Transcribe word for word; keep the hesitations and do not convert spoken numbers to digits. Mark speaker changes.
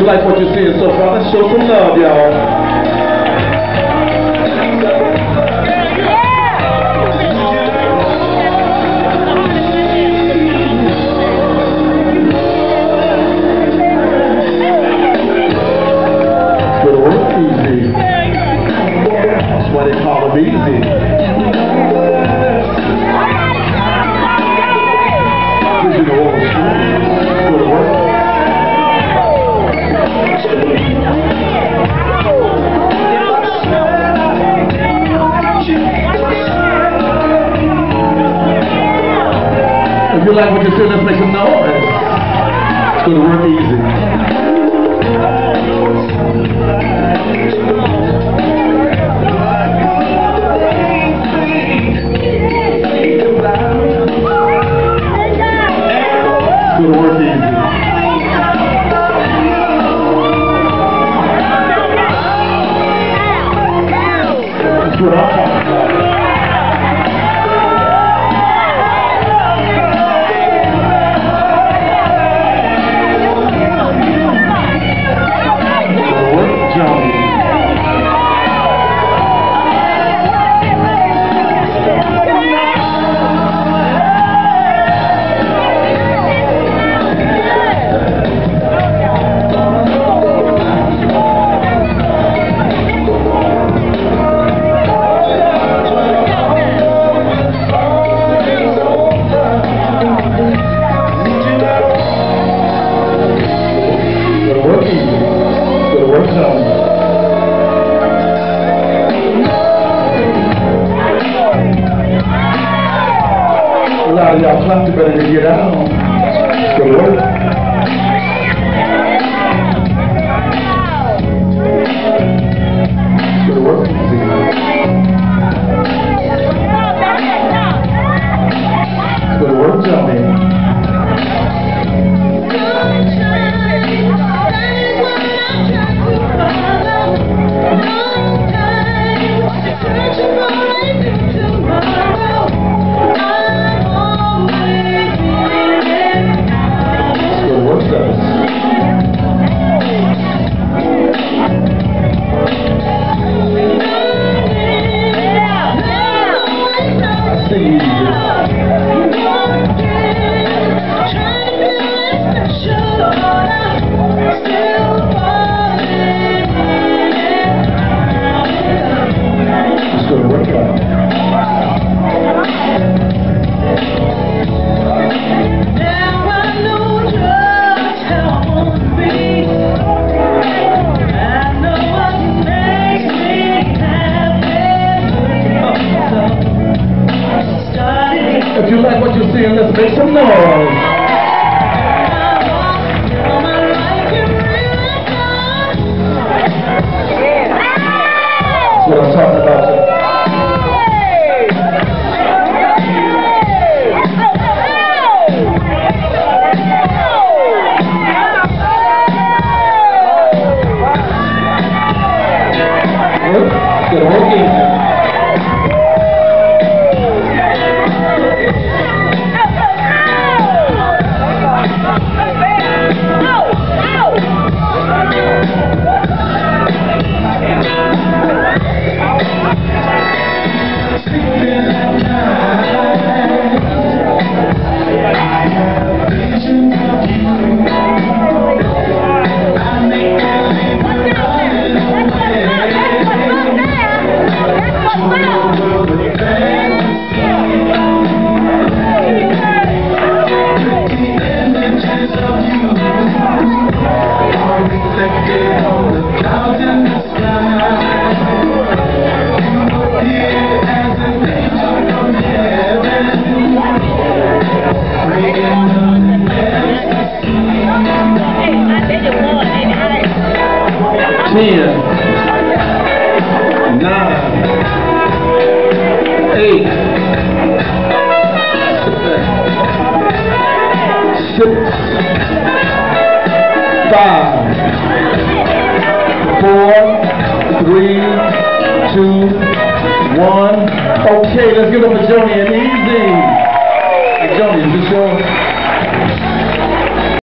Speaker 1: you like what you're seeing so far, let's show some love, y'all. That's why they call them easy. You know what was good to work. If you like what you see, let's make some noise. It's going to work easy. Good work easy. That's what I'm talking about. Good work, Johnny. A lot of y'all clapped, you better get out. Good work. Good work. Good work, Johnny. If you like what you're seeing, let's make some noise. That's what I'm talking about. Good working. Ten, nine, eight, six, five, four, three, two, one. Okay, let's give them a Joni and Easy.